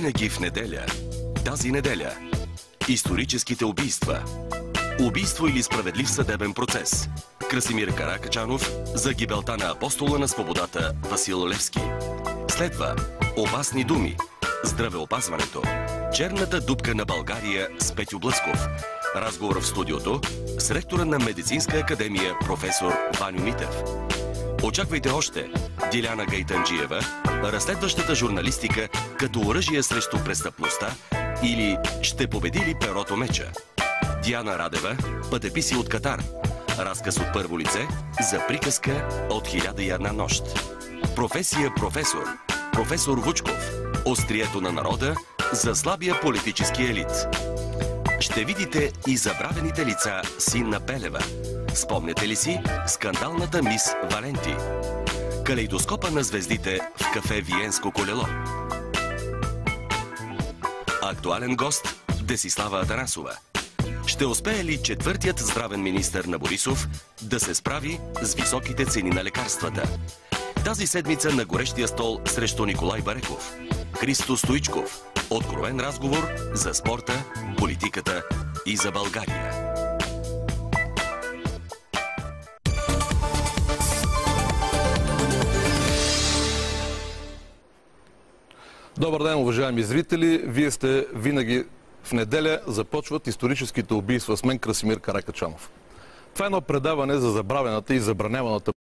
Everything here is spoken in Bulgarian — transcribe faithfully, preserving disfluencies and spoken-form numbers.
Винаги в неделя. Тази неделя. Историческите убийства. Убийство или справедлив съдебен процес. Красимир Каракачанов за гибелта на апостола на свободата Васил Левски. Следва опасни думи. Здравеопазването. Черната дупка на България с Петю Блъсков. Разговор в студиото с ректора на Медицинска академия професор Ваню Митев. Очаквайте още Диляна Гайтанджиева, разследващата журналистика като оръжие срещу престъпността или ще победи ли перото меча? Диана Радева, пътеписи от Катар. Разказ от първо лице за приказка от хиляда и една нощ. Професия професор. Професор Вучков. Острието на народа за слабия политически елит. Ще видите и забравените лица Синна Пелева. Спомняте ли си скандалната мис Валенти? Калейдоскопа на звездите в кафе Виенско колело. Актуален гост Десислава Атанасова. Ще успее ли четвъртият здравен министър на Борисов да се справи с високите цени на лекарствата? Тази седмица на горещия стол срещу Николай Бареков. Христо Стоичков. Откровен разговор за спорта, политиката и за България. Добър ден, уважаеми зрители! Вие сте винаги в неделя. Започват историческите убийства с мен Красимир Каракачанов. Това е едно предаване за забравената и забраняваната